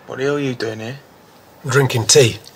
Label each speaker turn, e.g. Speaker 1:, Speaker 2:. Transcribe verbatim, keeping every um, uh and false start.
Speaker 1: What the hell are you doing here?
Speaker 2: I'm drinking tea.